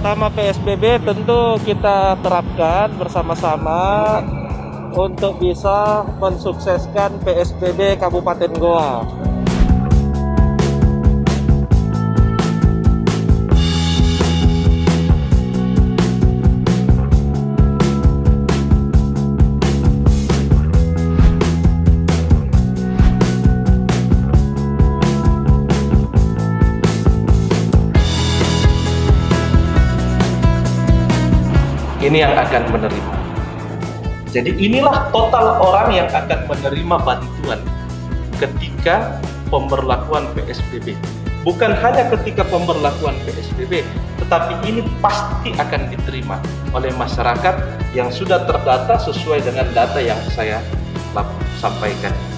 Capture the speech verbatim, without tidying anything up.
pertama P S B B tentu kita terapkan bersama-sama untuk bisa mensukseskan P S B B Kabupaten Goa. Ini yang akan menerima. Jadi inilah total orang yang akan menerima bantuan ketika pemberlakuan P S B B. Bukan hanya ketika pemberlakuan P S B B, tetapi ini pasti akan diterima oleh masyarakat yang sudah terdata sesuai dengan data yang saya sampaikan.